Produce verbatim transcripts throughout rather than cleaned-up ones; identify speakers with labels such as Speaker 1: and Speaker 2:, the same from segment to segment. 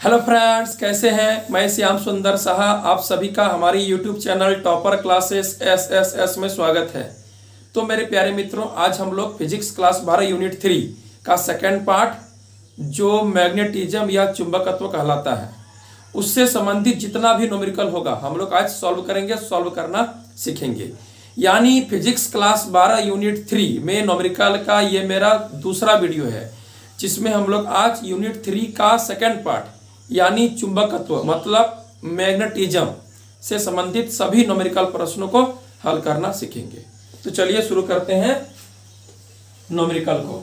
Speaker 1: Hello friends, कैसे हैं। मैं श्याम सुंदर साहा, आप सभी का हमारी YouTube channel topper classes S S S में स्वागत है। तो मेरे प्यारे मित्रों, आज हम लोग फिजिक्स क्लास बारह यूनिट थ्री का सेकेंड पार्ट, जो मैग्नेटिज्म या चुंबकत्व कहलाता है, उससे संबंधित जितना भी न्यूमेरिकल होगा हम लोग आज सॉल्व करेंगे, सॉल्व करना सीखेंगे। यानी फिजिक्स क्लास बारह यूनिट थ्री में न्यूमेरिकल का ये मेरा दूसरा वीडियो है, जिसमें हम लोग आज यूनिट थ्री का सेकेंड पार्ट यानी चुंबकत्व मतलब मैग्नेटिज्म से संबंधित सभी न्यूमेरिकल प्रश्नों को हल करना सीखेंगे। तो चलिए शुरू करते हैं न्यूमेरिकल को।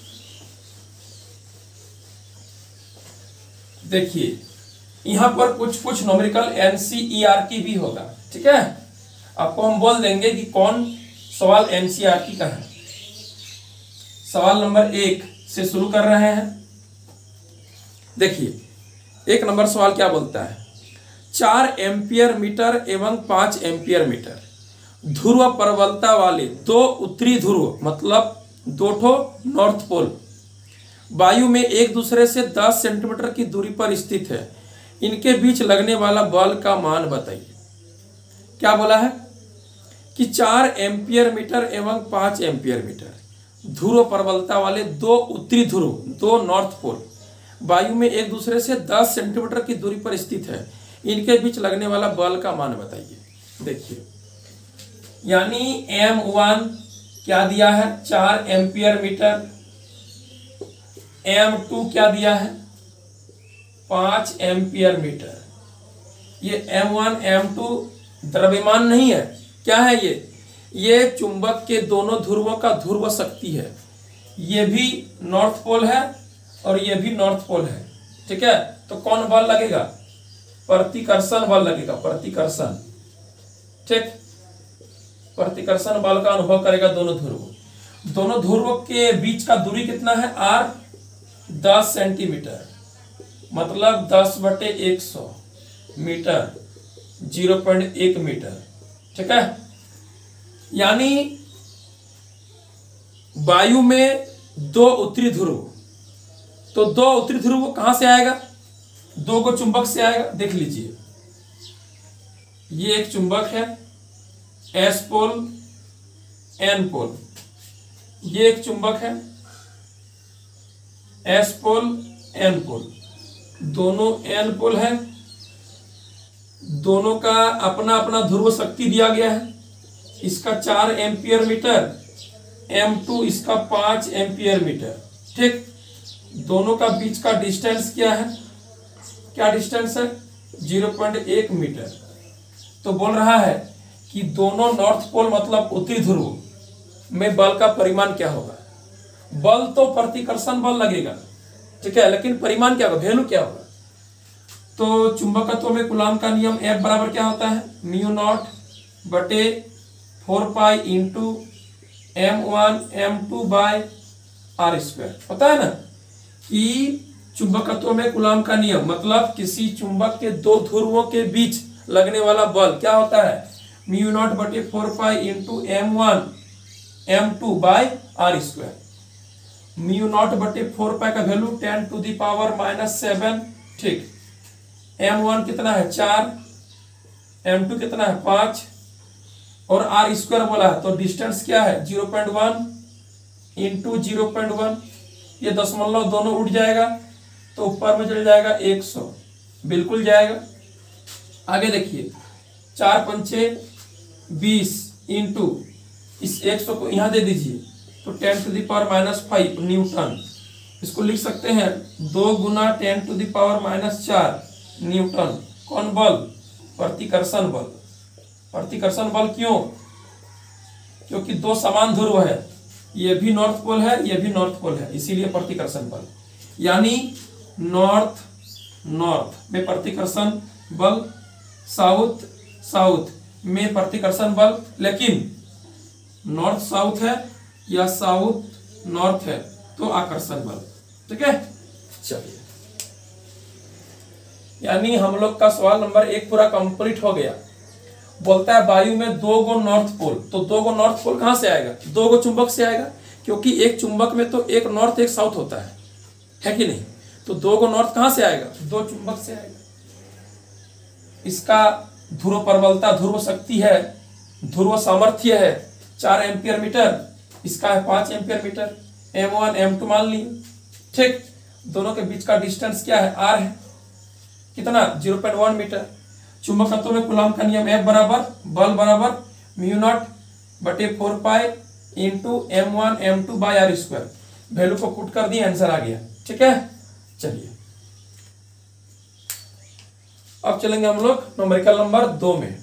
Speaker 1: देखिए, यहां पर कुछ कुछ न्यूमेरिकल एनसीईआरटी भी होगा, ठीक है। आपको हम बोल देंगे कि कौन सवाल एनसीईआरटी का है। सवाल नंबर एक से शुरू कर रहे हैं। देखिए, एक नंबर सवाल क्या बोलता है, चार एम्पियर मीटर एवं पांच एम्पियर मीटर ध्रुव प्रबलता वाले दो उत्तरी ध्रुव मतलब दो ठो नॉर्थ पोल वायु में एक दूसरे से दस सेंटीमीटर की दूरी पर स्थित है, इनके बीच लगने वाला बल का मान बताइए। क्या बोला है कि चार एम्पियर मीटर एवं पांच एम्पियर मीटर ध्रुव प्रबलता वाले दो उत्तरी ध्रुव दो नॉर्थ पोल वायु में एक दूसरे से दस सेंटीमीटर की दूरी पर स्थित है, इनके बीच लगने वाला बल का मान बताइए। देखिए, यानी एम वन क्या दिया है, चार एम्पियर मीटर, एम टू क्या दिया है, पांच एम्पियर मीटर। ये एम वन एम टू द्रव्यमान नहीं है, क्या है ये ये चुंबक के दोनों ध्रुवों का ध्रुव शक्ति है। ये भी नॉर्थ पोल है और ये भी नॉर्थ पोल है, ठीक है। तो कौन बल लगेगा, प्रतिकर्षण बल लगेगा, प्रतिकर्षण, ठीक। प्रतिकर्षण बल का अनुभव करेगा दोनों ध्रुव। दोनों ध्रुवों के बीच का दूरी कितना है, आर दस सेंटीमीटर मतलब दस बटे एक सौ मीटर, जीरो पॉइंट एक मीटर, ठीक है। यानी वायु में दो उत्तरी ध्रुव, तो दो उत्तरी ध्रुव कहां से आएगा, दो को चुंबक से आएगा। देख लीजिए, ये एक चुंबक है, एस पोल एन पोल, ये एक चुंबक है, एस पोल एन पोल, दोनों एन पोल है, दोनों का अपना अपना ध्रुव शक्ति दिया गया है। इसका चार एम्पियर मीटर, एम टू इसका पांच एम्पियर मीटर, ठीक। दोनों का बीच का डिस्टेंस क्या है, क्या डिस्टेंस है, जीरो पॉइंट एक मीटर। तो बोल रहा है कि दोनों नॉर्थ पोल मतलब उत्तरी ध्रुव में बल का परिमाण क्या होगा। बल तो प्रतिकर्षण बल लगेगा, ठीक है, लेकिन परिमाण क्या होगा, वैल्यू क्या होगा। तो चुंबकत्व में कूलॉम का नियम F बराबर क्या होता है, म्यू नॉट बटे four pi into M one M two by R square. पता है ना कि चुंबकत्व में कूलॉम का नियम मतलब किसी चुंबक के दो ध्रुवों के बीच लगने वाला बल क्या होता है, म्यू नॉट बटे four pi into M one M two by R square. Mu naught बटे फोर पाई का value ten to the power minus seven, ठीक। एम वन कितना है, चार, एम टू कितना है, पांच, और आर स्क्वायर बोला है तो डिस्टेंस क्या है, zero point one into zero point one. ये दशमलव दोनों उठ जाएगा तो ऊपर में चल जाएगा एक सौ, बिल्कुल जाएगा। आगे देखिए, चार पंचे बीस इंटू इस एक सौ को यहां दे दीजिए तो ten to the power minus five newton. इसको लिख सकते हैं दो गुना ten to the power minus चार न्यूटन। कौन बल, प्रतिकर्षण बल। प्रतिकर्षण बल क्यों, क्योंकि दो समान ध्रुव है, ये भी नॉर्थ पोल है, ये भी नॉर्थ पोल है, इसीलिए प्रतिकर्षण बल। यानी नॉर्थ नॉर्थ में प्रतिकर्षण बल, साउथ साउथ में प्रतिकर्षण बल, लेकिन नॉर्थ साउथ है या साउथ नॉर्थ है तो आकर्षण बल, ठीक है। चलिए, यानी हम लोग का सवाल नंबर एक पूरा कंप्लीट हो गया। बोलता है वायु में दो गो नॉर्थ पोल, तो दो गो नॉर्थ पोल कहां से आएगा, दो गो चुंबक से आएगा, क्योंकि एक चुंबक में तो एक नॉर्थ एक साउथ होता है, है कि नहीं। तो दो को नॉर्थ कहां से आएगा, दो चुंबक से आएगा। इसका ध्रुव प्रबलता, ध्रुव शक्ति है, ध्रुव सामर्थ्य है चार एम्पियर मीटर, इसका है पांच ampere metre. M one M two मान लिए, ठीक। दोनों के बीच का डिस्टेंस क्या है, आर है, कितना, जीरो पॉइंट वन मीटर। चुंबकत्व में कूलॉम का नियम F बराबर बल बराबर म्यू नॉट बटे four pi into M one M two by R square. Value को पुट कर दिए, आंसर आ गया, ठीक है। चलिए अब चलेंगे हम लोग न्यूमेरिकल नंबर दो में।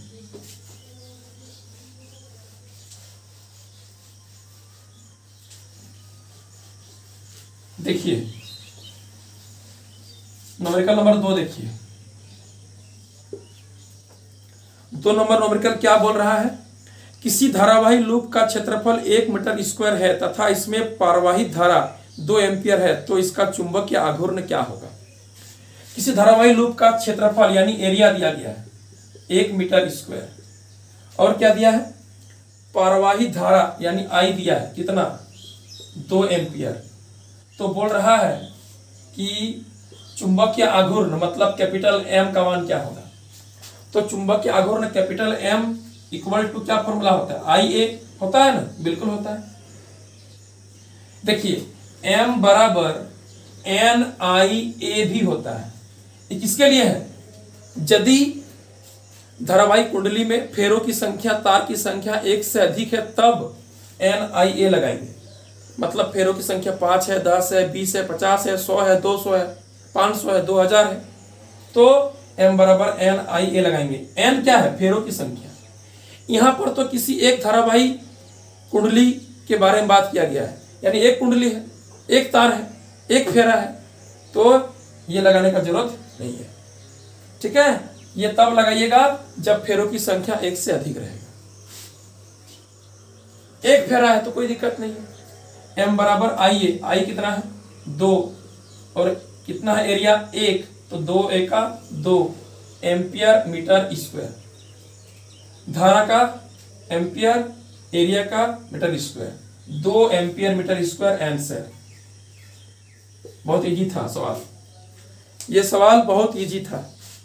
Speaker 1: देखिए न्यूमेरिकल नंबर दो देखिए, दो नंबर न्यूमेरिकल क्या बोल रहा है, किसी धारावाही लूप का क्षेत्रफल एक मीटर स्क्वायर है तथा इसमें पारवाहिक धारा दो एम्पियर है, तो इसका चुंबकीय आघूर्ण क्या होगा। किसी धारावाही लूप का क्षेत्रफल यानी एरिया दिया गया है एक मीटर स्क्वायर, और क्या दिया है, पारवाहिक धारा यानी आई दिया है कितना, दो एम्पियर। तो बोल रहा है कि चुंबकीय आघूर्ण मतलब कैपिटल एम का मान क्या होगा। तो चुंबकीय आघूर्ण कैपिटल एम इक्वल टू क्या फॉर्मूला होता है, आई ए होता है ना, बिल्कुल होता है। देखिए एम बराबर एन आई ए भी होता है। ये किसके लिए है, यदि धारावाहिक कुंडली में फेरों की संख्या, तार की संख्या एक से अधिक है तब एन आई ए लगाएंगे। मतलब फेरों की संख्या पांच है, दस है, बीस है, पचास है, सौ है, दो सौ है, पांच सौ है, दो हजार है, तो एम बराबर एन आई ए लगाएंगे। एन क्या है, फेरों की संख्या। यहां पर तो किसी एक धारावाही कुंडली के बारे में बात किया गया है, यानी एक कुंडली है, एक तार है, एक फेरा है, तो ये लगाने का जरूरत नहीं है, ठीक है। ये तब लगाइएगा जब फेरों की संख्या एक से अधिक रहेगा। एक फेरा है तो कोई दिक्कत नहीं है। एम बराबर आई ए, आई कितना है, दो, और कितना है एरिया, एक, तो दो एका दो एम्पियर मीटर स्क्वायर। धारा का एम्पियर, एरिया का मीटर स्क्वायर, दो एम्पियर मीटर स्क्वायर आंसर। बहुत इजी था सवाल, ये सवाल बहुत इजी था।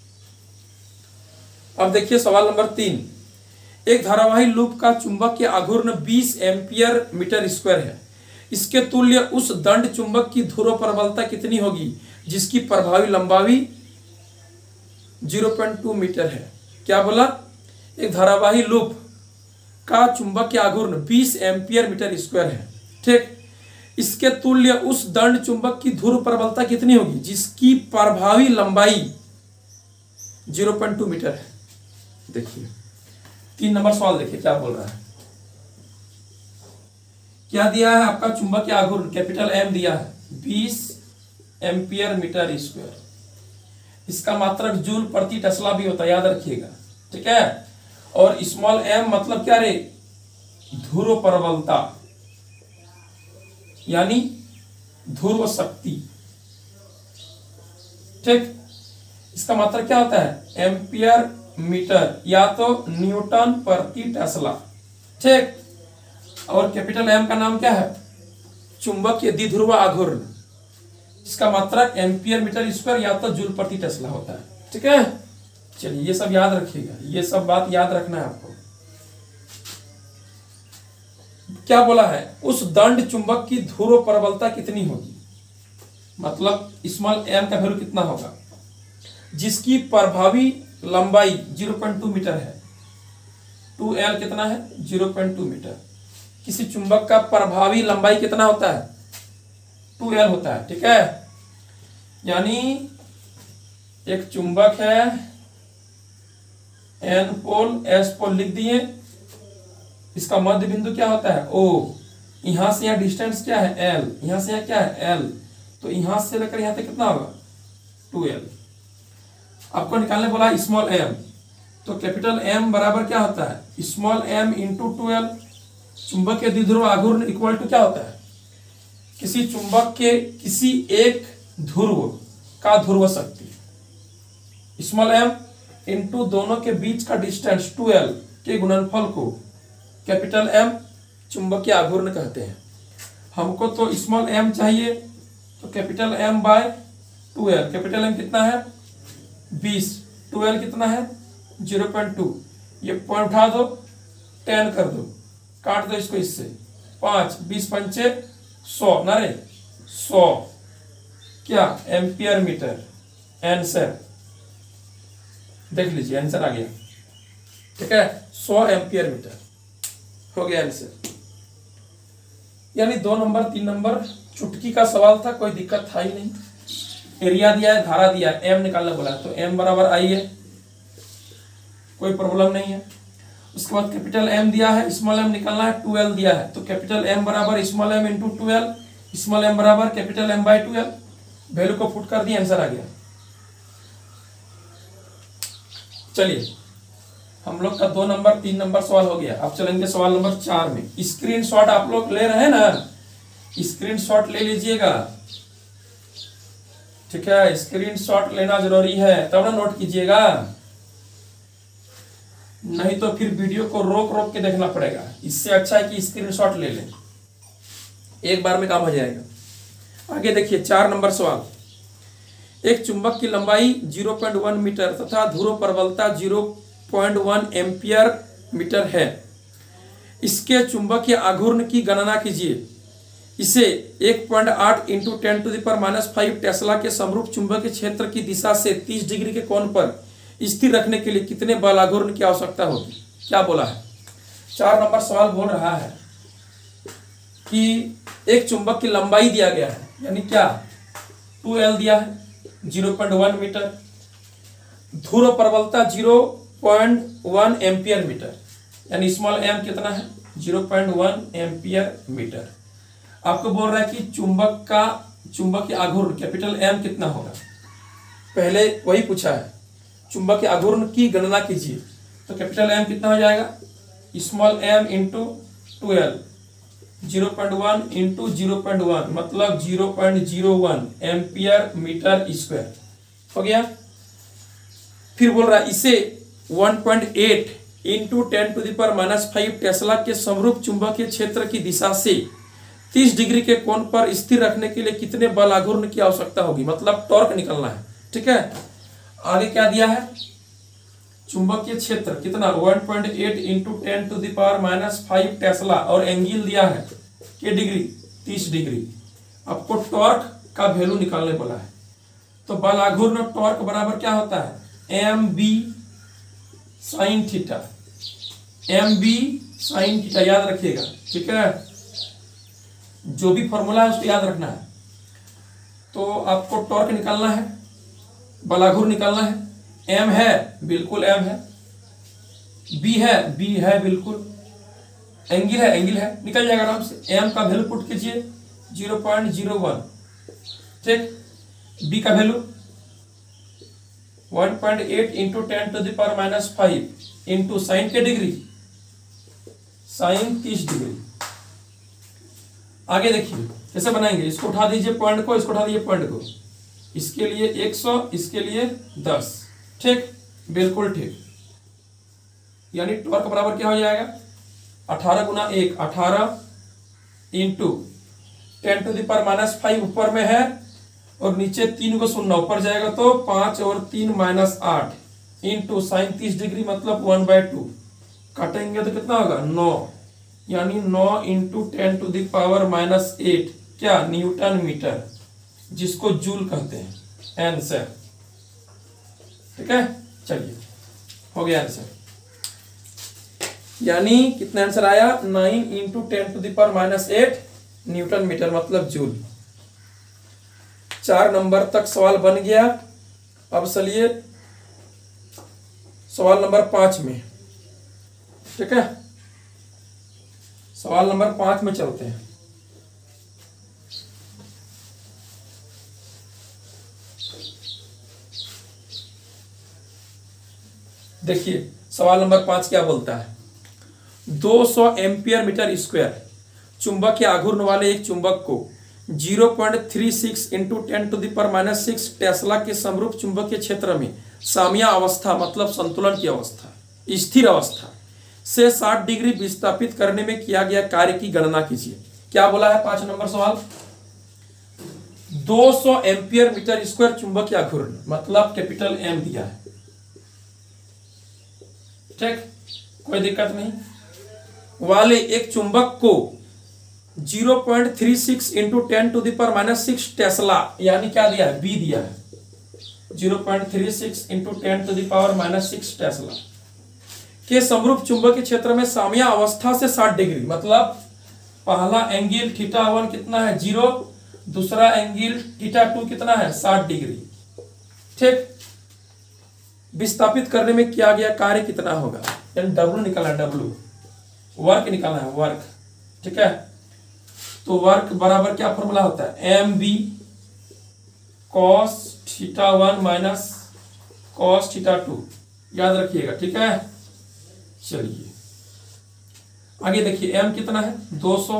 Speaker 1: अब देखिए सवाल नंबर तीन, एक धारावाही लूप का चुंबकीय आघूर्ण बीस एम्पियर मीटर स्क्वायर है। इसके तुल्य उस दंड चुंबक की ध्रुव प्रबलता कितनी होगी जिसकी प्रभावी लंबाई ज़ीरो पॉइंट टू मीटर है। क्या बोला, एक धारावाही लूप का चुंबकीय आघूर्ण बीस एम्पियर मीटर स्क्वायर है, ठीक। इसके तुल्य उस दंड चुंबक की ध्रुव प्रबलता कितनी होगी जिसकी प्रभावी लंबाई ज़ीरो पॉइंट टू मीटर है। देखिए तीन नंबर सवाल देखिए क्या बोल रहा है। क्या दिया है आपका, चुंबकीय आघूर्ण कैपिटल एम दिया है बीस एम्पियर मीटर स्क्वायर। इसका मात्रक जूल प्रति टेस्ला भी होता है, याद रखिएगा, ठीक है। और स्मॉल एम मतलब क्या रे, ध्रुव प्रबलता यानी ध्रुव शक्ति, ठीक। इसका मात्रक क्या होता है, एम्पियर मीटर या तो न्यूटन प्रति टेस्ला, ठीक। और कैपिटल एम का नाम क्या है, चुंबकीय द्विध्रुव आघूर्ण। इसका मात्रक एम्पियर मीटर स्क्वायर या तो जूल प्रति टेस्ला होता है, ठीक है। चलिए ये सब याद रखिएगा, ये सब बात याद रखना है आपको। क्या बोला है, उस दंड चुंबक की ध्रुव प्रबलता कितनी होगी, मतलब स्मॉल एम का वैल्यू कितना होगा जिसकी प्रभावी लंबाई ज़ीरो पॉइंट टू मीटर है। टू एल कितना है, ज़ीरो पॉइंट टू मीटर। किसी चुंबक का प्रभावी लंबाई कितना होता है, टू एल होता है, ठीक है। यानी एक चुंबक है, एन पोल एस पोल लिख दिए, इसका मध्य बिंदु क्या होता है, ओ। यहां से यहां डिस्टेंस क्या है, एल। यहां से यहां क्या है, एल। तो यहां से लेकर यहां तक कितना होगा, टू एल। आपको निकालने बोला स्मॉल एम, तो कैपिटल एम बराबर क्या होता है, small M into two L. चुंबक के द्विध्रुव आघूर्ण इक्वल टू क्या होता है, किसी चुंबक के किसी एक ध्रुव का ध्रुव शक्ति, स्मॉल एम इंटू दोनों के बीच का डिस्टेंस टू एल के गुणनफल को कैपिटल एम चुंबकीय आघूर्ण कहते हैं। हमको तो स्मॉल एम चाहिए, तो capital M by twelve, capital M कितना है बीस, ट्वेल्व कितना है जीरो पॉइंट टू, ये पॉइंट उठा दो, टेन कर दो, काट दो इसको इससे, पांच बीस पंचे सौ, ना रे सौ क्या एम्पियर मीटर। आंसर देख लीजिए, आंसर आ गया, ठीक है, सौ एम्पियर मीटर हो गया आंसर। यानी दो नंबर तीन नंबर चुटकी का सवाल था, कोई दिक्कत था ही नहीं। एरिया दिया है, धारा दिया है, एम निकालना बोला है, तो एम बराबर आई है, कोई प्रॉब्लम नहीं है। उसके बाद कैपिटल एम दिया है, स्मॉल एम निकालना है, ट्वेल्व दिया है, तो कैपिटल एम बराबर small M into twelve, small M बराबर capital M by twelve, value को पुट कर दिया, आंसर आ गया। चलिए हम लोग का दो नंबर तीन नंबर सवाल हो गया। अब चलेंगे सवाल नंबर चार में। स्क्रीनशॉट आप लोग ले रहे हैं ना, स्क्रीनशॉट ले लीजिएगा, ठीक है, स्क्रीनशॉट लेना जरूरी है, तब ना नोट कीजिएगा, नहीं तो फिर वीडियो को रोक रोक के देखना पड़ेगा। इससे अच्छा है कि स्क्रीनशॉट ले लें, एक बार में काम हो जाएगा। आगे देखिए चार नंबर सवाल। एक चुंबक की लंबाई ज़ीरो पॉइंट वन मीटर तथा ध्रुव प्रबलता zero point one ampere metre है। इसके चुंबकीय आघूर्ण की गणना कीजिए। इसे एक पॉइंट आठ into ten to the power minus five tesla के समरूप चुंबकीय क्षेत्र की दिशा से तीस डिग्री के कोण पर स्थिर रखने के लिए कितने बल आघूर्ण की आवश्यकता होगी। क्या बोला है, चार नंबर सवाल बोल रहा है कि एक चुंबक की लंबाई दिया गया है, यानी क्या टू एल दिया है, ज़ीरो पॉइंट वन मीटर, ध्रुव प्रबलता zero point one ampere metre, यानी स्मॉल एम कितना है zero point one ampere metre. आपको बोल रहा है कि चुंबक का चुंबक के आघूर्ण कैपिटल एम कितना होगा, पहले वही पूछा है, चुंबक के आघूर्ण की गणना कीजिए, तो कैपिटल एम कितना हो जाएगा small M into twelve, zero point one into zero point one मतलब zero point zero one ampere metre square हो गया। फिर बोल रहा है इसे one point eight into ten to the power minus five tesla के समरूप चुंबकीय क्षेत्र की दिशा से तीस डिग्री के कोण पर स्थिर रखने के लिए कितने बल आघूर्ण की आवश्यकता होगी, मतलब टॉर्क निकलना है, ठीक है। आगे क्या दिया है, चुंबकीय क्षेत्र कितना one point eight into ten to the power minus five tesla और एंगल दिया है के डिग्री तीस डिग्री। आपको टॉर्क का वैल्यू निकालने बोला है, तो बल आघूर्ण टॉर्क बराबर क्या होता है M B sine theta, M B sine theta याद रखिएगा, ठीक है, जो भी फॉर्मूला है उसको याद रखना है। तो आपको टॉर्क निकालना है, बल आघूर्ण निकालना है, एम है बिल्कुल एम है, बी है बी है बिल्कुल, एंगल है एंगल है, निकल जाएगा आराम से। एम का वैल्यू पुट कीजिए जीरो पॉइंट जीरो वन, ठीक, बी का value one point eight into ten to the power minus five into sine के डिग्री, साइन तीस डिग्री। आगे देखिए कैसे बनाएंगे, इसको उठा दीजिए पॉइंट को, इसको उठा दीजिए पॉइंट को, इसके लिए एक सौ, इसके लिए दस, ठीक, बिल्कुल ठीक। यानी टॉर्क बराबर क्या हो जाएगा अठारह गुना एक, अठारह into ten to the power minus five ऊपर में है और नीचे तीन को शून्य ऊपर जाएगा तो पांच और तीन माइनस आठ इंटू साइन तीस डिग्री मतलब वन बाय टू, काटेंगे तो कितना होगा नौ, यानी नौ into ten to the power minus eight क्या न्यूटन मीटर, जिसको जूल कहते हैं, आंसर, ठीक है। चलिए हो गया आंसर, यानी कितना आंसर आया nine into ten to the power minus eight newton metre मतलब जूल। चार नंबर तक सवाल बन गया। अब चलिए सवाल नंबर पांच में, ठीक है, सवाल नंबर पांच में चलते हैं। देखिए सवाल नंबर पांच क्या बोलता है, दो सौ एम्पियर मीटर स्क्वायर चुंबक के आघूर्ण वाले एक चुंबक को zero point three six into ten to the power minus six tesla के समरूप चुंबकीय क्षेत्र में साम्य अवस्था मतलब संतुलन की अवस्था, स्थिर अवस्था से साठ डिग्री विस्थापित करने में किया गया कार्य की गणना कीजिए। क्या बोला है पांच नंबर सवाल, दो सौ एम्पियर मीटर स्क्वायर चुंबकीय आघूर्ण, मतलब कैपिटल एम दिया है। ठीक, कोई दिक्कत नहीं। वाले एक चुंबक को zero point three six into ten to the power minus six tesla, यानी क्या दिया है, बी दिया है, zero point three six into ten to the power minus six tesla के समरूप चुंबकीय क्षेत्र में साम्य अवस्था से साठ डिग्री, मतलब पहला एंगल थीटा वन कितना है, जीरो, दूसरा एंगल थीटा टू कितना है, साठ डिग्री। ठीक, विस्थापित करने में किया गया कार्य कितना होगा, यानी डब्ल्यू निकालना है, डब्ल्यू वर्क निकालना है, वर्क। ठीक है, तो वर्क बराबर क्या फॉर्मूला होता है, M B cos theta one minus cos theta two, याद रखिएगा। ठीक है, चलिए आगे देखिए, एम कितना है, दो सौ,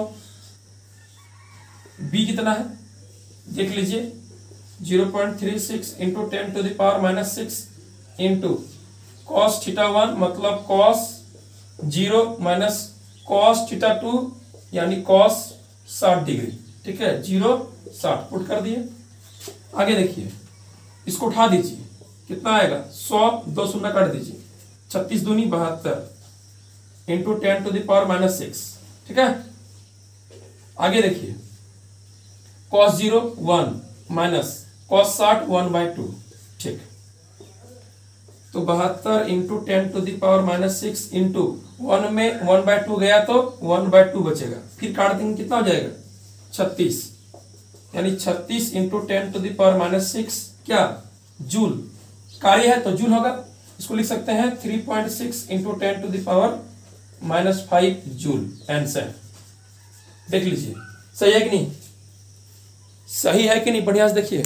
Speaker 1: बी कितना है देख लीजिए, zero point three six into ten to the power minus six into cos theta one, मतलब cos zero minus cos theta two, यानी कॉस साठ डिग्री। ठीक है, जीरो साठ पुट कर दिए। आगे देखिए, इसको उठा दीजिए, कितना आएगा, सौ, दो शून्य काट दीजिए, छत्तीस दूनी बहत्तर into ten to the power minus six. ठीक है, आगे देखिए, cos zero one minus cos साठ वन बाई टू। ठीक, तो बहत्तर into ten to the power minus six into one में वन बाय टू गया तो वन बाय टू बचेगा, फिर काट देंगे, कितना हो जाएगा, छत्तीस, यानी छत्तीस into ten to the power minus six क्या, जूल, कार्य है तो जूल होगा। इसको लिख सकते हैं three point six into ten to the power minus five joule answer. देख लीजिए सही है कि नहीं, सही है कि नहीं, बढ़िया से देखिए,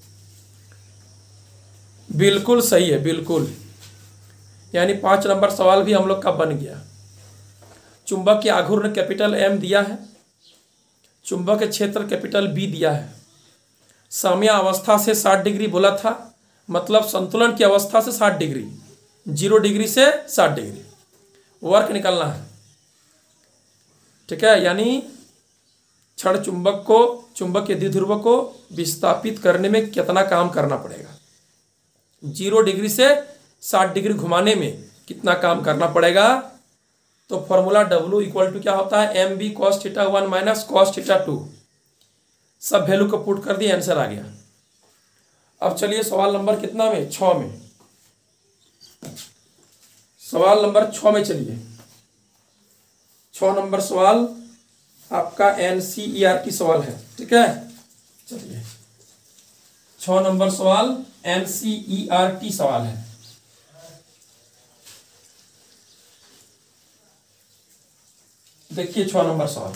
Speaker 1: बिल्कुल सही है, बिल्कुल। यानी पांच नंबर सवाल भी हम लोग का बन गया। चुंबक के आघूर्ण कैपिटल एम दिया है, चुंबक के क्षेत्र कैपिटल बी दिया है, साम्य अवस्था से साठ डिग्री बोला था, मतलब संतुलन की अवस्था से साठ डिग्री, जीरो डिग्री से साठ डिग्री, वर्क निकालना है। ठीक है, यानी क्षण चुंबक को, चुंबक के द्विध्रुव को विस्थापित करने में कितना काम करना पड़ेगा, जीरो डिग्री से साठ डिग्री घुमाने में कितना काम करना पड़ेगा। तो फॉर्मूला डब्ल्यू इक्वल टू क्या होता है, M B cos theta one minus cos theta two, सब वैल्यू को पुट कर दिए, आंसर आ गया। अब चलिए सवाल नंबर कितना में, छ में, सवाल नंबर छ में चलिए। छ नंबर सवाल आपका एनसीईआरटी सवाल है। ठीक है, चलिए छ नंबर सवाल एनसीईआरटी सवाल है। देखिए छ नंबर सवाल,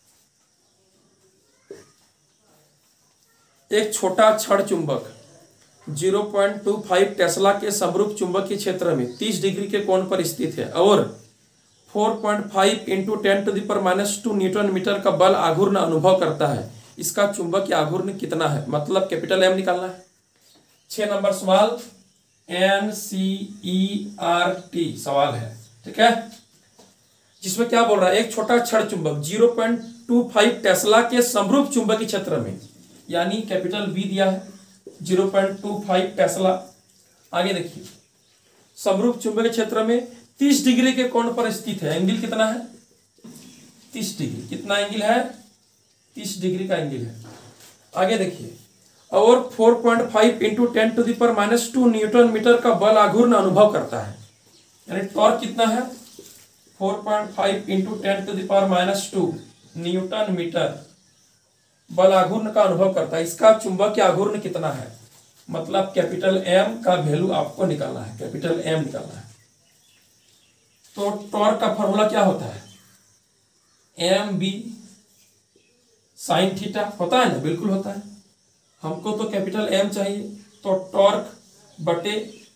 Speaker 1: एक छोटा क्षण चुंबक zero point two five tesla के समरूप चुंबकीय क्षेत्र में तीस डिग्री के कोण पर स्थित है और four point five into ten to the power minus two newton metre का बल आघूर्ण अनुभव करता है, इसका चुंबकीय आघूर्ण कितना है, मतलब कैपिटल एम निकालना है। छह नंबर सवाल N C E R T सवाल है। ठीक है, जिसमें क्या बोल रहा है, एक छोटा क्षण चुंबक zero point two five tesla के समरूप चुंबकीय क्षेत्र में, यानी कैपिटल बी दिया है, zero point two five tesla. आगे देखिए, समरूप चुंबकीय क्षेत्र में तीस डिग्री के कोण पर स्थित है, एंगल कितना है, तीस डिग्री, कितना एंगल है, तीस डिग्री का एंगल है। आगे देखिए, और four point five into ten to the power minus two newton metre का बल आघूर्ण अनुभव करता है, यानी टॉर्क कितना है, four point five into ten to the power minus two newton metre बल आघूर्ण का अनुभव करता है, इसका चुंबकीय आघूर्ण कितना है, मतलब कैपिटल एम का वैल्यू आपको निकालना है, कैपिटल एम निकालना है। तो टॉर्क का फॉर्मूला क्या होता है, एम बी साइन थीटा, होता है ना, बिल्कुल होता है। हमको तो कैपिटल एम चाहिए, तो टॉर्क बटे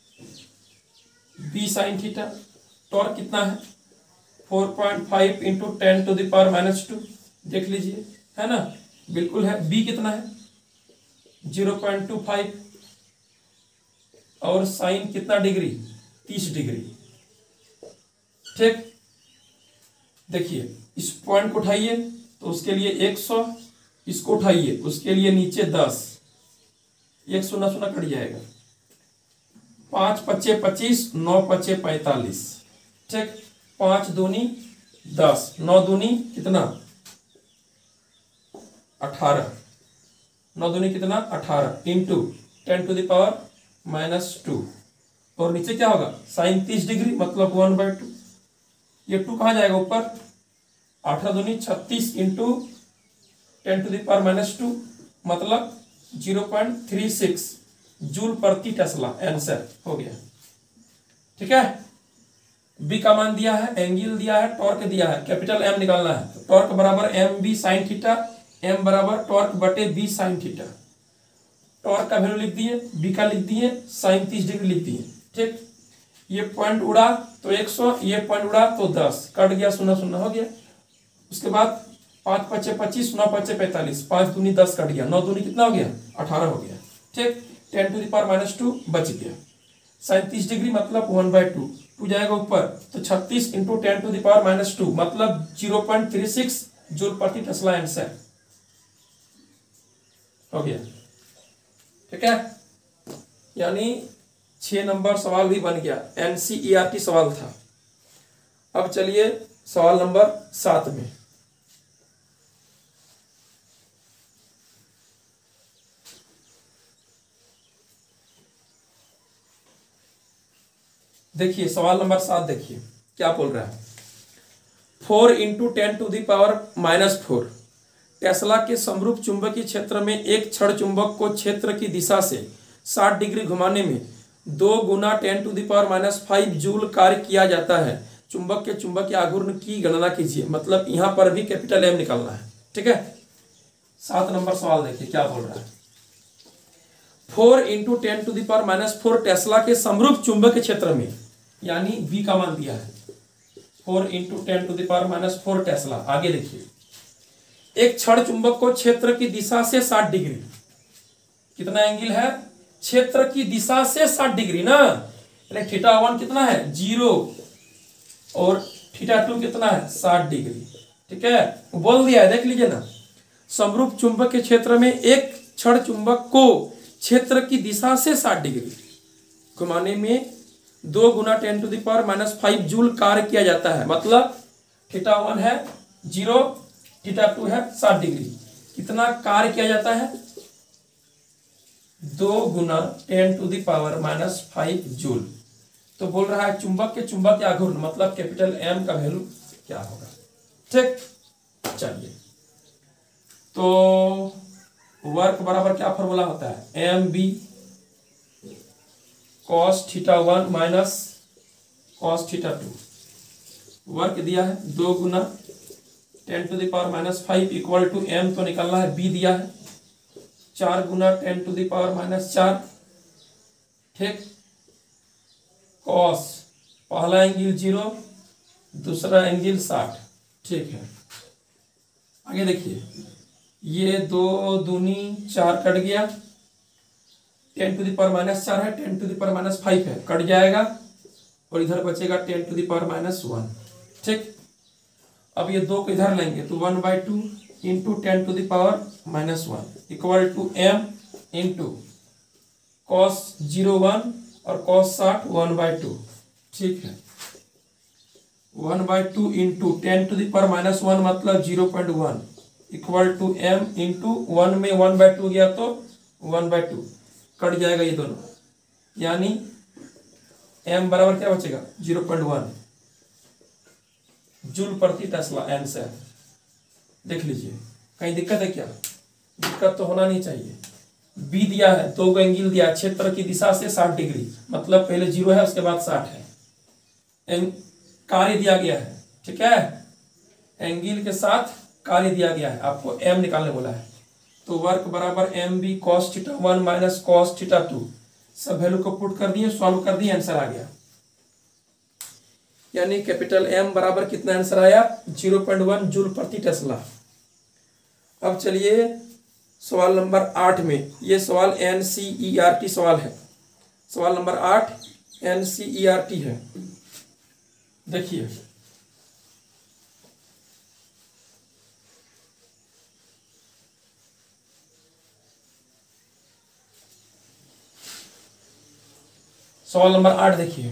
Speaker 1: बी साइन थीटा, टॉर्क कितना है, four point five into ten to the power minus two, देख लीजिए, है ना, बिल्कुल है। बी कितना है, ज़ीरो पॉइंट टू फाइव, और साइन कितना डिग्री, तीस डिग्री। ठीक, देखिए इस पॉइंट को उठाइए तो उसके लिए एक सौ, इसको उठाइए उसके लिए नीचे दस, एक शून्य शून्य कट जाएगा, पाँच पच्चे पच्चीस, नौ पच्चे पैंतालीस, ठीक, पाँच दूनी दस, नौ दूनी कितना अठारह, नौ दूनी कितना अठारह into ten to the power minus two, और नीचे क्या होगा साइन तीस डिग्री मतलब वन बाई टू, ये टू कहाँ जाएगा ऊपर, अठारह दूनी छत्तीस into ten to the power minus two मतलब zero point three six joule प्रति टेस्ला, आंसर हो गया। ठीक है, बी का मान दिया है, एंगल दिया है, टॉर्क दिया है, कैपिटल एम निकालना है, तो टॉर्क बराबर M B sine theta, M बराबर टॉर्क बटे बी साइन थीटा, टॉर्क का वैल्यू लिख दिए, बी का लिख दिए, साइन तीस डिग्री लिख दिए, ठीक, ये पॉइंट उड़ा तो एक सौ, ये पॉइंट उड़ा तो दस, कट गया शून्य शून्य हो गया, उसके बाद पाँच पच्चे पच्चीस, नौ पच्चे पैंतालीस, पाँच दूनी दस कट गया, नौ दूनी कितना हो गया अठारह हो गया, ठीक, ten to the power minus two बच गया, सैंतीस डिग्री मतलब वन बाई टू, टू जाएगा ऊपर तो छत्तीस into ten to the power minus two मतलब zero point three six joule प्रति टेस्ला, आंसर हो गया। ठीक है, यानी छह नंबर सवाल भी बन गया, एनसीईआरटी सवाल था। अब चलिए सवाल नंबर सात में, देखिए सवाल नंबर सात, देखिए क्या बोल रहा है, four into ten to the power minus four tesla के समरूप चुंबकीय क्षेत्र में एक क्षण चुंबक को क्षेत्र की दिशा से साठ डिग्री घुमाने में दो गुना ten to the power minus five joule कार्य किया जाता है, चुंबक के चुंबकीय आघूर्ण की गणना कीजिए, मतलब यहां पर भी कैपिटल एम निकालना है। ठीक है, सात नंबर सवाल देखिए क्या बोल रहा है, four into ten to the power minus four tesla के समरूप चुंबकीय क्षेत्र में, यानी बी का मान दिया है, four into ten to the power minus four tesla. आगे देखिए, एक क्षण चुंबक को क्षेत्र की दिशा से साठ डिग्री, कितना एंगल है, क्षेत्र की दिशा से साठ डिग्री ना, थीटा वन कितना है जीरो और थीटा टू कितना है साठ डिग्री। ठीक है, बोल दिया है, देख लीजिए ना, समरूप चुंबक के क्षेत्र में एक क्षण चुंबक को क्षेत्र की दिशा से साठ डिग्री घुमाने में दो गुना ten to the power minus five joule कार्य किया जाता है, मतलब थीटा वन है जीरो, थीटा टू है साठ डिग्री, कितना कार्य किया जाता है, दो गुना ten to the power minus five joule. तो बोल रहा है चुंबक के चुंबक आघूर्ण मतलब कैपिटल एम का वैल्यू क्या होगा। ठीक, चलिए, तो वर्क बराबर क्या फॉर्मूला होता है, M B cos theta one minus cos theta two, work दिया है दो गुना ten to the power minus five equal to M तो निकालना है, बी दिया है चार गुना ten to the power minus चार, ठीक, कॉस पहला एंगल जीरो, दूसरा एंगल साठ। ठीक है, आगे देखिए, ये दो दूनी चार कट गया, ten to the power minus चार है, ten to the power minus five है, कट जाएगा और इधर बचेगा ten to the power minus one. ठीक, अब ये दो को इधर लेंगे तो one by two into ten to the power minus one equal to M into cos zero one और कॉस साठ वन बाई टू। ठीक है, one by two into ten to the power minus one मतलब zero point one equal to M into one में one by two गया तो one by to, cut जाएगा ये दोनों, यानी m बराबर क्या बचेगा जीरो पॉइंट वन जूल प्रति टेस्ला, आंसर देख लीजिए। कहीं दिक्कत है क्या, दिक्कत तो होना नहीं चाहिए। बी दिया है, दो गो एंगल दिया, क्षेत्र की दिशा से साठ डिग्री मतलब पहले जीरो है उसके बाद साठ है, कार्य दिया गया है। ठीक है, एंगल के साथ कार्य दिया गया है, आपको m निकालने बोला है, तो वर्क बराबर M B cos theta one minus cos theta two, सब वैल्यू को पुट कर दिए, सॉल्व कर दिए, आंसर आ गया, यानी कैपिटल एम बराबर कितना आंसर आया जीरो पॉइंट वन जूल प्रति टेस्ला। अब चलिए सवाल नंबर आठ में, ये सवाल एनसीईआरटी सवाल है, सवाल नंबर आठ एनसीईआरटी है। देखिए, सवाल नंबर आठ देखिए,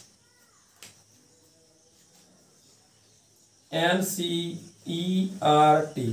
Speaker 1: N C E R T.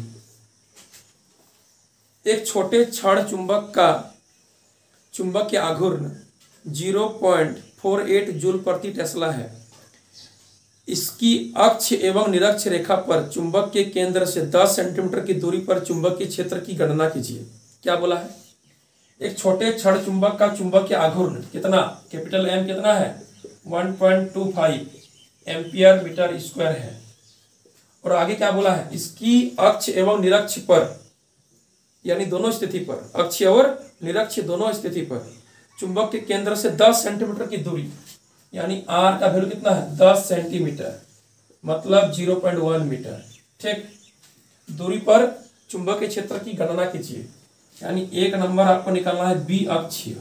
Speaker 1: एक छोटे क्षण चुंबक का चुंबकीय आघूर्ण zero point four eight joule प्रति टेस्ला है। इसकी अक्ष एवं निरक्ष रेखा पर चुंबक के केंद्र से दस सेंटीमीटर की दूरी पर चुंबकीय क्षेत्र की गणना कीजिए। क्या बोला है? एक छोटे क्षण चुंबक का चुंबकीय आघूर्ण कितना, कैपिटल एम कितना है, one point two five ampere metre square है। और आगे क्या बोला है? इसकी अक्ष एवं निरक्ष पर, यानी दोनों स्थिति पर, अक्ष और निरक्ष दोनों स्थिति पर चुंबक के केंद्र से दस सेंटीमीटर की दूरी, यानी आर का वैल्यू कितना है, दस सेंटीमीटर, मतलब ज़ीरो पॉइंट वन मीटर, ठीक, दूरी पर चुंबकीय क्षेत्र की गणना कीजिए। यानी एक नंबर आपको निकालना है बी अक्षीय।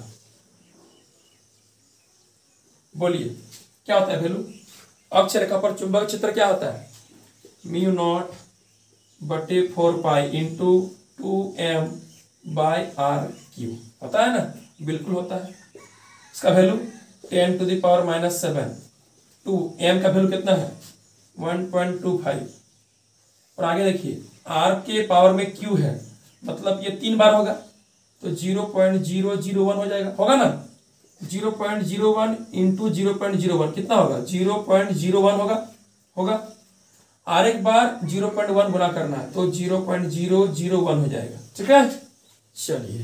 Speaker 1: बोलिए क्या होता है वैल्यू? अक्ष रेखा पर चुंबकीय क्षेत्र क्या होता है? म्यू नॉट बटे four pi into two M by R cube, होता है ना? बिल्कुल होता है। इसका value ten to the power minus seven, two M का वैल्यू कितना है, वन पॉइंट टू फाइव। और आगे देखिए आर के पावर में क्यू है, मतलब ये तीन बार होगा तो zero point zero zero one हो जाएगा, होगा ना? Zero point zero one into zero point zero one कितना होगा, जीरो पॉइंट जीरो वन होगा होगा आर एक बार जीरो पॉइंट वन गुना करना है तो zero point zero zero one हो जाएगा, ठीक है। चलिए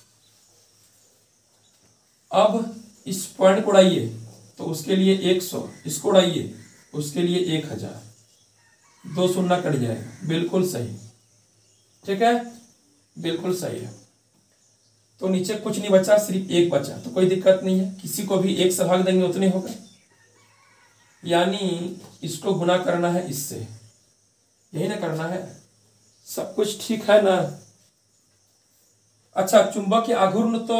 Speaker 1: अब इस पॉइंट को उड़ाइए तो उसके लिए एक सौ, इसको उड़ाइए उसके लिए एक हजार, दो शून्य कट जाएगा, बिल्कुल सही, ठीक है, बिल्कुल सही है। तो नीचे कुछ नहीं बचा, सिर्फ एक बचा, तो कोई दिक्कत नहीं है, किसी को भी एक से भाग देंगे उतने होगा, यानी इसको गुना करना है इससे, यही ना करना है, सब कुछ ठीक है ना। अच्छा, चुंबकीय आघूर्ण तो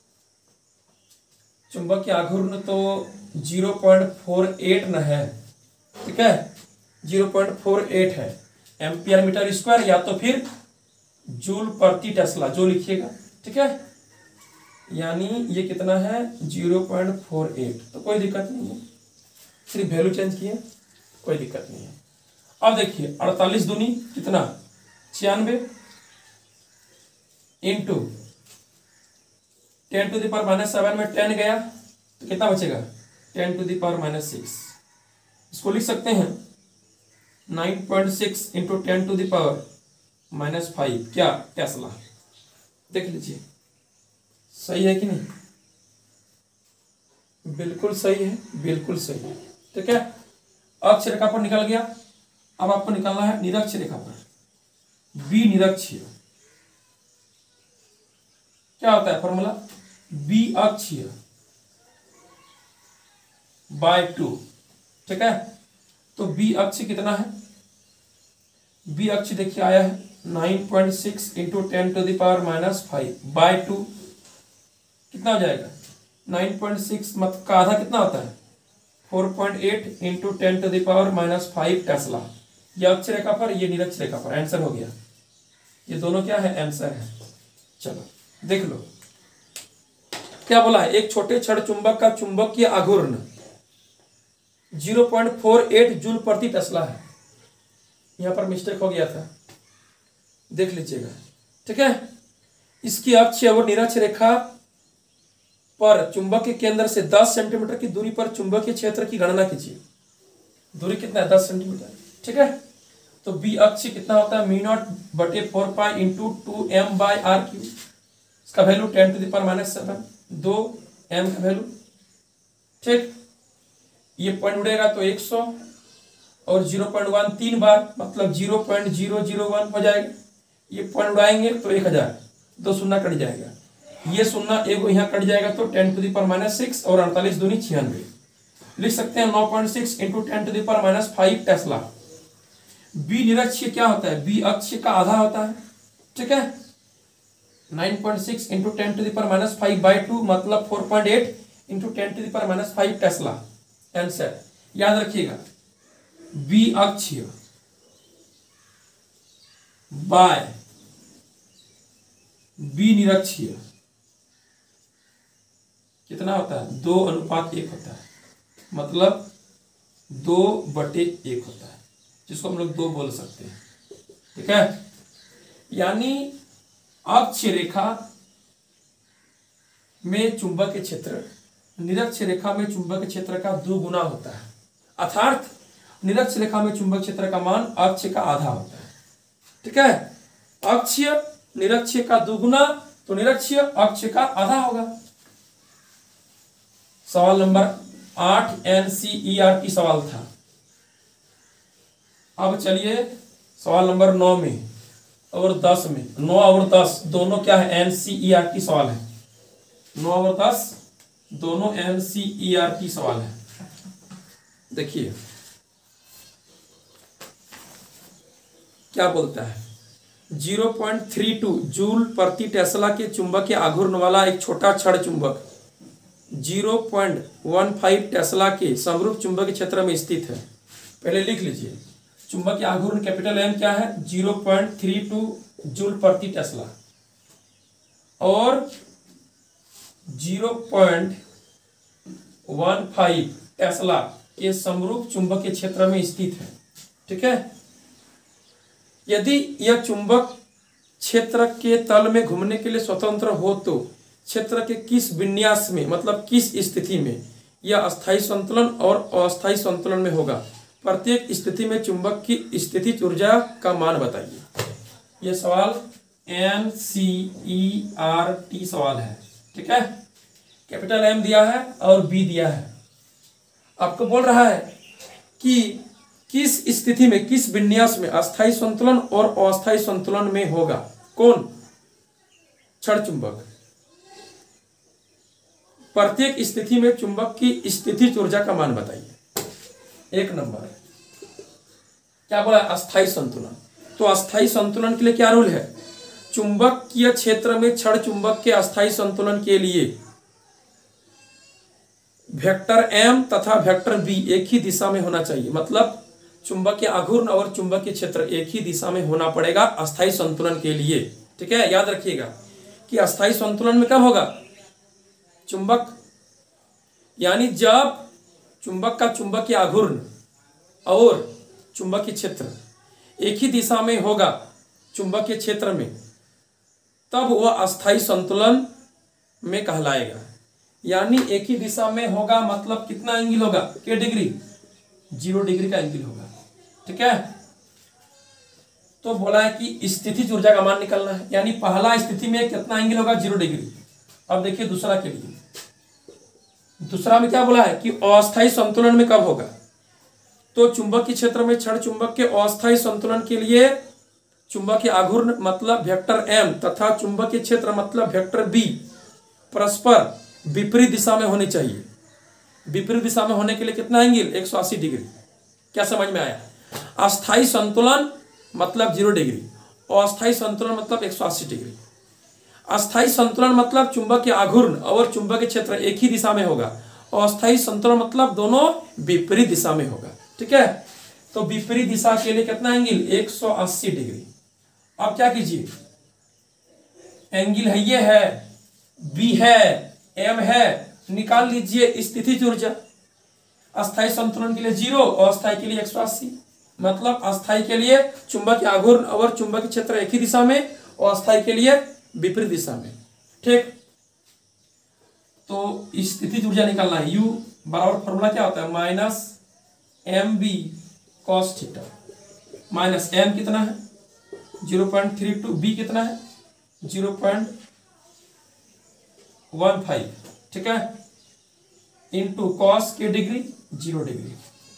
Speaker 1: चुंबकीय आघूर्ण तो ज़ीरो पॉइंट फोर एट न है, ठीक है, ज़ीरो पॉइंट फोर एट है एम्पियर मीटर स्क्वायर, या तो फिर जूल प्रति टेस्ला, जो लिखिएगा, ठीक है, यानी ये कितना है, ज़ीरो पॉइंट फोर एट, तो कोई दिक्कत नहीं है, सिर्फ वैल्यू चेंज किए, कोई दिक्कत नहीं है। अब देखिए अड़तालीस दूनी कितना, छियानवे into ten to the power minus seven में टेन गया तो कितना बचेगा, ten to the power minus six, इसको लिख सकते हैं nine point six into ten to the power minus five, क्या टेस्ला, देख लीजिए सही है कि नहीं, बिल्कुल सही है, बिल्कुल सही है, ठीक है। अक्ष रेखा पर निकल गया, अब आपको निकालना है निरक्ष रेखा पर, बी निरक्षीय, क्या होता है फॉर्मूला, बी अक्षीय बाय टू, ठीक है, तो बी अक्ष कितना है, बी अक्ष देखिए आया है nine point six into ten to the power minus five by two, कितना हो जाएगा, नाइन पॉइंट सिक्स मत का आधा कितना होता है, four point eight into ten to the power minus five tesla, ये अक्ष रेखा पर, ये निरक्ष रेखा पर, आंसर हो गया, ये दोनों क्या है, आंसर है। चलो देख लो क्या बोला है, एक छोटे क्षण चुंबक का चुंबकीय आघूर्ण zero point four eight joule प्रति टेस्ला है, यहां पर मिस्टेक हो गया था, देख लीजिएगा, ठीक है। इसकी अक्ष और निरक्ष रेखा पर चुंबक के केंद्र से दस सेंटीमीटर की दूरी पर चुंबकीय क्षेत्र की गणना कीजिए, दूरी कितना है, दस सेंटीमीटर, ठीक है। तो बी अक्ष कितना होता है, म्यू नॉट बटे four pi into two M by R cube, इसका value ten to the power minus seven, दो एम का वैल्यू, ठीक, ये पॉइंट उड़ेगा तो एक सौ और ज़ीरो पॉइंट वन तीन बार, मतलब zero point zero zero one हो जाएगा, ये पॉइंट उड़ाएंगे तो एक हजार, दो शून्य कट जाएगा, ये शून्य एक यहाँ कट जाएगा तो ten to the power minus six और अड़तालीस दूनी छियानवे, लिख सकते हैं नौ point six into ten to the power minus five tesla. B निरक्षीय क्या होता है, बी अक्ष का आधा होता है, ठीक है, nine point six into ten to the power minus five by two, मतलब four point eight into ten to the power minus five tesla, answer याद रखिएगा, बी अक्षीय बाय बी निरक्षीय कितना होता है, दो अनुपात एक होता है, मतलब दो बटे एक होता है, जिसको हम लोग दो बोल सकते हैं। ठीक है, यानी अक्ष रेखा में चुंबक के क्षेत्र निरक्ष रेखा में चुंबक क्षेत्र का दो गुना होता है, अर्थात निरक्ष रेखा में चुंबक क्षेत्र का मान अक्ष का आधा होता है। ठीक है, अक्षीय निरक्ष का दुगुना तो निरक्षीय अक्ष का आधा होगा। सवाल नंबर आठ एनसीईआरटी सवाल था। अब चलिए सवाल नंबर नौ में और दस में, नौ और दस दोनों क्या है, एनसीईआरटी सवाल है। नौ और दस दोनों एनसीईआरटी सवाल है। देखिए क्या बोलता है, zero point three two joule प्रति टेस्ला के चुंबक के आघूर्ण वाला एक छोटा छड़ चुंबक zero point one five tesla के समरूप चुंबकीय क्षेत्र में स्थित है। पहले लिख लीजिए, चुंबक के आघूर्ण कैपिटल एम क्या है, zero point three two joule प्रति टेस्ला, और zero point one five tesla के समरूप चुंबकीय क्षेत्र में स्थित है। ठीक है, यदि यह चुंबक क्षेत्र के तल में घूमने के लिए स्वतंत्र हो तो क्षेत्र के किस विन्यास में, मतलब किस स्थिति में यह अस्थायी संतुलन और अस्थायी संतुलन में होगा। प्रत्येक स्थिति में चुंबक की स्थितिज ऊर्जा का मान बताइए। यह सवाल N C E R T सवाल है। ठीक है, कैपिटल एम दिया है और बी दिया है, आपको बोल रहा है कि किस स्थिति में, किस विन्यास में अस्थायी संतुलन और अस्थायी संतुलन में होगा। कौन, छड़ चुंबक। प्रत्येक स्थिति में चुंबक की स्थितिज ऊर्जा का मान बताइए। एक नंबर क्या बोला, अस्थायी संतुलन। तो अस्थायी संतुलन के लिए क्या रूल है, चुंबकीय क्षेत्र में छड़ चुंबक के अस्थायी संतुलन के लिए वेक्टर एम तथा वेक्टर बी एक ही दिशा में होना चाहिए। मतलब चुंबकीय आघूर्ण और चुंबकीय क्षेत्र एक ही दिशा में होना पड़ेगा अस्थायी संतुलन के लिए। ठीक है, याद रखिएगा कि अस्थायी संतुलन में कब होगा, चुंबक यानी जब चुंबक का चुंबकीय आघूर्ण और चुंबकीय क्षेत्र एक ही दिशा में होगा चुंबकीय क्षेत्र में, तब वह अस्थायी संतुलन में कहलाएगा। यानी एक ही दिशा में होगा मतलब कितना एंगल होगा, के डिग्री, जीरो डिग्री का एंगल होगा। ठीक है, तो बोला है कि स्थितिज ऊर्जा का मान निकालना है, यानी पहला स्थिति में कितना एंगल होगा, जीरो डिग्री। अब देखिए दूसरा के लिए, दूसरा में क्या बोला है कि अस्थायी संतुलन में कब होगा। तो चुंबकीय क्षेत्र में छड़ चुंबक के अस्थायी संतुलन के लिए चुंबकीय आघूर्ण मतलब वेक्टर एम तथा चुंबकीय क्षेत्र मतलब वेक्टर बी परस्पर विपरीत दिशा में होनी चाहिए। विपरीत दिशा में होने के लिए कितना एंगल, एक सौ अस्सी डिग्री। क्या समझ में आया, अस्थायी संतुलन मतलब जीरो डिग्री, अस्थायी संतुलन मतलब एक सौ अस्सी डिग्री। अस्थायी संतुलन मतलब चुंबकीय आघूर्ण और चुंबकीय क्षेत्र एक ही दिशा में होगा, अस्थायी संतुलन मतलब दोनों विपरीत दिशा में होगा। ठीक है, तो विपरीत दिशा के लिए कितना एंगल, एक सौ अस्सी डिग्री। अब क्या कीजिए, एंगल है ये है, बी है, एम है, निकाल लीजिए स्थितिज ऊर्जा। अस्थायी संतुलन के लिए जीरो, अस्थायी के लिए एक सौ अस्सी। मतलब अस्थायी के लिए चुंबकीय आघूर्ण और चुंबकीय क्षेत्र एक ही दिशा में और अस्थायी के लिए विपरीत दिशा में। ठीक, तो स्थितिज ऊर्जा निकालना है। यू बराबर फॉर्मूला क्या होता है, minus M B cos theta. Minus M कितना है, zero point three two, B कितना है, जीरो पॉइंट वन फाइव। ठीक है, इंटू कॉस के डिग्री जीरो डिग्री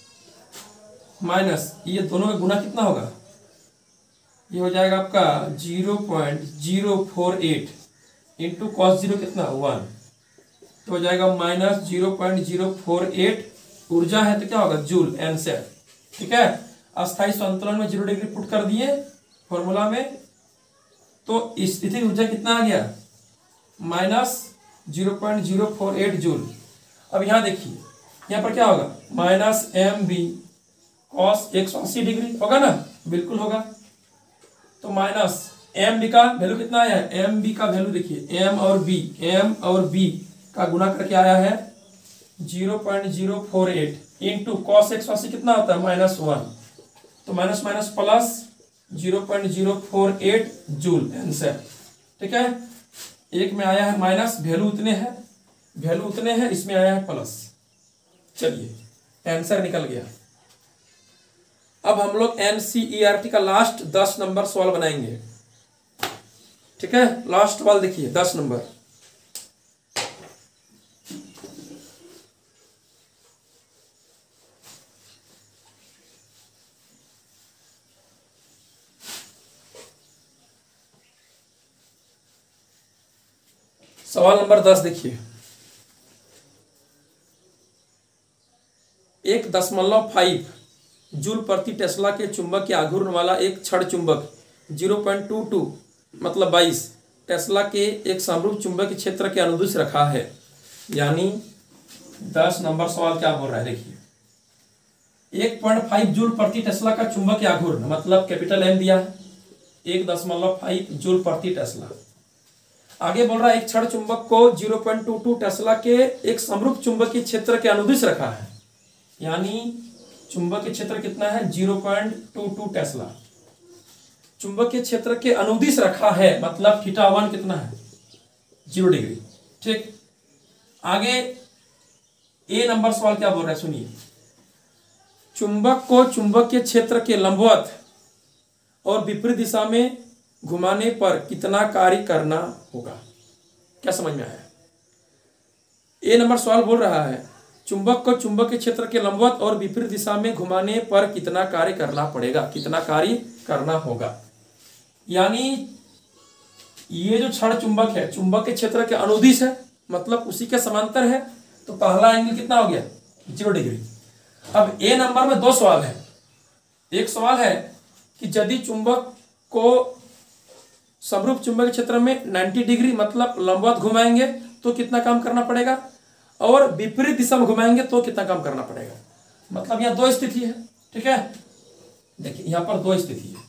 Speaker 1: माइनस ये दोनों का गुना कितना होगा, ये हो जाएगा आपका zero point zero four eight into cos zero कितना वन, तो हो जाएगा minus zero point zero four eight. ऊर्जा है तो क्या होगा, जूल एन से। ठीक है, अस्थायी संतुलन में जीरो डिग्री पुट कर दिए फॉर्मूला में, तो स्थिति ऊर्जा कितना आ गया, minus zero point zero four eight joule. अब यहाँ देखिए, यहाँ पर क्या होगा, माइनस एम बी कॉस एक सौ अस्सी डिग्री होगा ना, बिल्कुल होगा। तो माइनस एम बी का वैल्यू कितना आया है, एम बी का वैल्यू देखिए, एम और बी, एम और बी का गुना करके आया है zero point zero four eight into cos एक सौ अस्सी कितना होता है माइनस वन, तो minus minus plus zero point zero four eight joule answer. ठीक है, एक में आया है माइनस, वैल्यू उतने हैं, वैल्यू उतने हैं, इसमें आया है प्लस। चलिए आंसर निकल गया। अब हम लोग एनसीईआरटी का लास्ट दस नंबर सवाल बनाएंगे। ठीक है, लास्ट सवाल देखिए दस नंबर। सवाल नंबर दस देखिए, एक दशमलव फाइव जूल प्रति टेस्ला के चुंबक के आघूर्ण वाला एक क्षण चुंबक जीरो पॉइंट टू टू मतलब बाईस टेस्ला के एक समरूप चुंबकीय क्षेत्र के अनुदिश रखा है। यानी दस नंबर सवाल क्या बोल रहा है देखिए, एक पॉइंट फाइव जूल प्रति टेस्ला का चुंबक के आघूर्ण मतलब कैपिटल एम दिया है, एक दशमलव फाइव जूल प्रति टेस्ला। आगे बोल रहा है एक क्षण चुंबक को zero point two two tesla के एक समरूप चुंबकीय क्षेत्र के अनुदिश रखा है। यानी चुंबकीय क्षेत्र कितना है zero point two two tesla, चुंबकीय क्षेत्र के अनुदिश रखा है मतलब थीटा वन कितना है जीरो डिग्री। ठीक, आगे ए नंबर सवाल क्या बोल रहा है सुनिए, चुंबक को चुंबकीय क्षेत्र के लंबवत और विपरीत दिशा में घुमाने पर कितना कार्य करना होगा। क्या समझ में आया? ए नंबर सवाल बोल रहा है चुंबक को चुंबक के क्षेत्र के लंबवत और विपरीत दिशा में घुमाने पर कितना कार्य करना पड़ेगा, कितना कार्य करना होगा। यानी ये जो क्षण चुंबक है चुंबक के क्षेत्र के अनुदिश है मतलब उसी के समांतर है, तो पहला एंगल कितना हो गया जीरो डिग्री। अब ए नंबर में दो सवाल है, एक सवाल है कि यदि चुंबक को समरूप चुंबकीय क्षेत्र में नब्बे डिग्री मतलब लंबवत घुमाएंगे तो कितना काम करना पड़ेगा, और विपरीत दिशा में घुमाएंगे तो कितना काम करना पड़ेगा। मतलब यहाँ दो स्थिति है। ठीक है, देखिए यहाँ पर दो स्थिति है,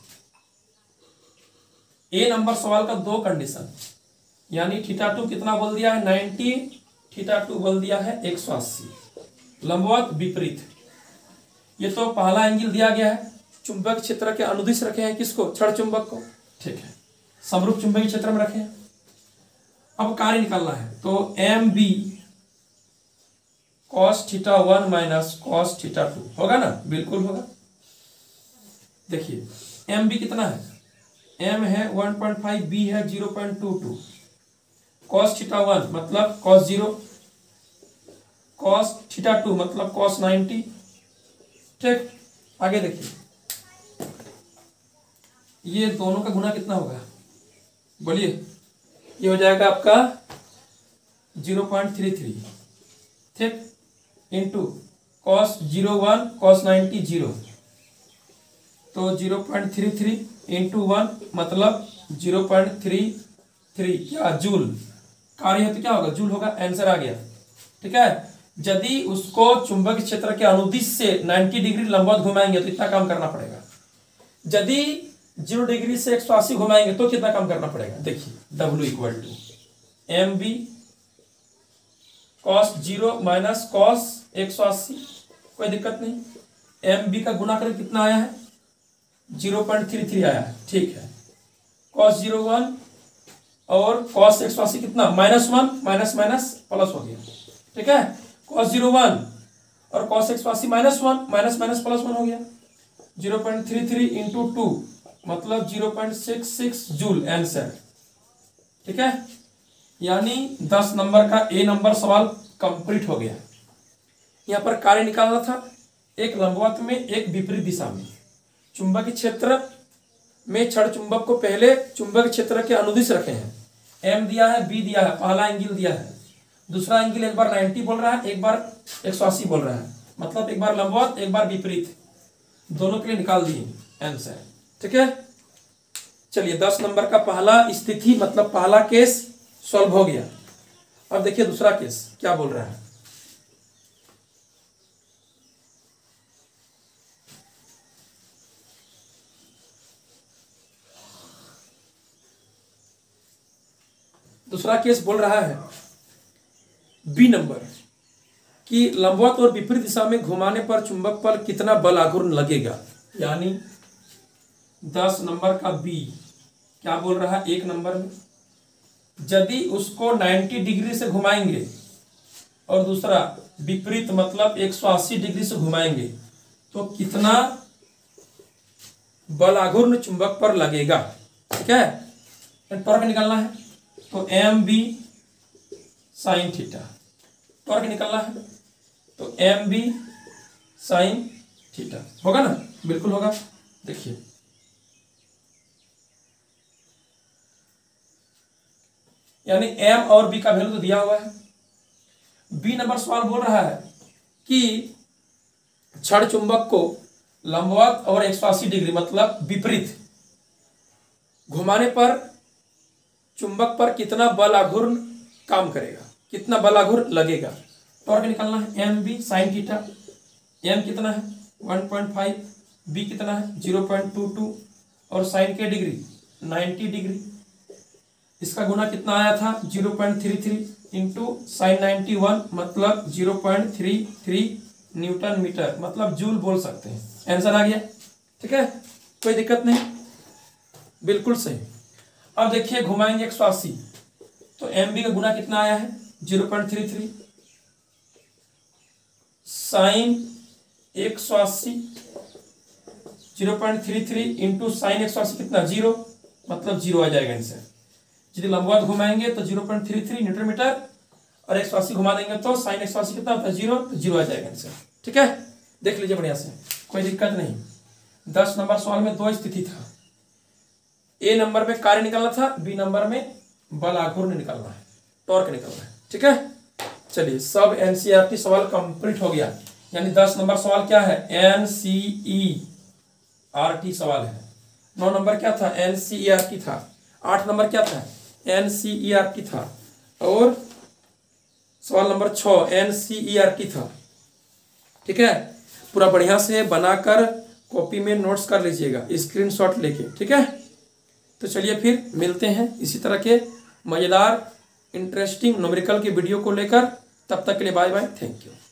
Speaker 1: ए नंबर सवाल का दो कंडीशन, यानी थीटा टू कितना बोल दिया है नब्बे, थीटा टू बोल दिया है एक सौ अस्सी, लंबवत विपरीत। ये तो पहला एंगल दिया गया है, चुंबक क्षेत्र के अनुदिश रखे हैं किसको, क्षण चुंबक को। ठीक है, समरूप चुंबकीय क्षेत्र में रखे हैं। अब कार्य निकालना है तो M B cos theta one minus cos theta two होगा ना, बिल्कुल होगा। देखिए एम बी कितना है, एम है वन पॉइंट फाइव, बी है zero point two two, cos theta one मतलब cos zero, cos theta two मतलब कॉस नाइन्टी। ठीक, आगे देखिए ये दोनों का गुना कितना होगा बोलिए, ये हो जाएगा आपका जीरो पॉइंट थ्री थ्री। ठीक, into cos zero one cos ninety zero, तो zero point three three into one मतलब जीरो पॉइंट थ्री थ्री क्या जूल, कार्य तो क्या होगा जूल होगा, आंसर आ गया। ठीक है, यदि उसको चुंबकीय क्षेत्र के अनुदिश से नब्बे डिग्री लंबवत घुमाएंगे तो इतना काम करना पड़ेगा, यदि जीरो डिग्री से एक सौ अस्सी घुमाएंगे तो कितना काम करना पड़ेगा। देखिए W equal to M B cos zero minus cos एक सौ अस्सी, कोई दिक्कत नहीं। एम बी का गुना करके कितना आया है जीरो पॉइंट थ्री थ्री आया है। ठीक है, कॉस जीरो वन और कॉस एक सौ अस्सी कितना minus one minus minus plus हो गया। ठीक है, कॉस जीरो वन और कॉस एक सौ अस्सी minus one minus minus plus one हो गया, zero point three three into two मतलब zero point six six joule answer. ठीक है, यानी दस नंबर का ए नंबर सवाल कंप्लीट हो गया। यहाँ पर कार्य निकालना था, एक लंबवत में एक विपरीत दिशा में, चुंबकीय क्षेत्र में क्षण चुंबक को पहले चुंबक क्षेत्र के अनुदिश रखे हैं, एम दिया है बी दिया है, पहला एंगल दिया है, दूसरा एंगल एक बार नब्बे बोल रहा है एक बार एक सौ अस्सी बोल रहा है, मतलब एक बार लंबवत एक बार विपरीत, दोनों के लिए निकाल दिए आंसर। ठीक है, चलिए दस नंबर का पहला स्थिति मतलब पहला केस सॉल्व हो गया। अब देखिए दूसरा केस क्या बोल रहा है। दूसरा केस बोल रहा है बी नंबर कि लंबवत और विपरीत दिशा में घुमाने पर चुंबक पर कितना बल आघूर्ण लगेगा, यानी दस नंबर का बी क्या बोल रहा है, एक नंबर में यदि उसको नब्बे डिग्री से घुमाएंगे और दूसरा विपरीत मतलब एक सौ अस्सी डिग्री से घुमाएंगे तो कितना बल आघूर्ण चुंबक पर लगेगा। ठीक है, टॉर्क निकालना है तो M B sine theta, torque निकालना है तो एम बी साइन थीटा होगा ना, बिल्कुल होगा। देखिए यानी एम और बी का वैल्यू तो दिया हुआ है। बी नंबर सवाल बोल रहा है कि क्षण चुंबक को लंबवत और एक सौ अस्सी डिग्री मतलब विपरीत घुमाने पर चुंबक पर कितना बल आघूर्ण काम करेगा, कितना बल आघूर्ण लगेगा। टॉर्क निकालना है M B sine theta, M कितना है वन पॉइंट फाइव, बी कितना है जीरो पॉइंट टू टू और साइन के डिग्री नब्बे डिग्री, इसका गुना कितना आया था zero point three three into sine ninety one मतलब zero point three three newton metre मतलब जूल बोल सकते हैं। आंसर आ गया। ठीक है, कोई दिक्कत नहीं, बिल्कुल सही। अब देखिए घुमाएंगे एक सौ अस्सी तो एम बी का गुना कितना आया है zero point three three sine एक सौ अस्सी zero point three three into sine एक सौ अस्सी कितना जीरो मतलब जीरो आ जाएगा आंसर। यदि लंबवत घुमाएंगे तो zero point three three newton metre और एक सौ अस्सी घुमा देंगे तो साइन एक सौ अस्सी कितना होता है जीरो, तो जीरो आ जाएगा आंसर। ठीक है, देख लीजिए बढ़िया से, कोई दिक्कत नहीं। दस नंबर सवाल में दो स्थिति था, ए नंबर में कार्य निकालना था, बी नंबर में बल आघूर्ण निकालना है, टॉर्क निकालना है। ठीक है, चलिए सब एनसीईआरटी सवाल कंप्लीट हो गया। यानी दस नंबर सवाल क्या है एनसीईआरटी सवाल है, नौ नंबर क्या था एनसीईआरटी था, आठ नंबर क्या था एनसीईआरटी था और सवाल नंबर छह एनसीईआरटी था। ठीक है, पूरा बढ़िया से बनाकर कॉपी में नोट्स कर लीजिएगा स्क्रीनशॉट लेके। ठीक है, तो चलिए फिर मिलते हैं इसी तरह के मज़ेदार इंटरेस्टिंग न्यूमेरिकल के वीडियो को लेकर, तब तक के लिए बाय बाय, थैंक यू।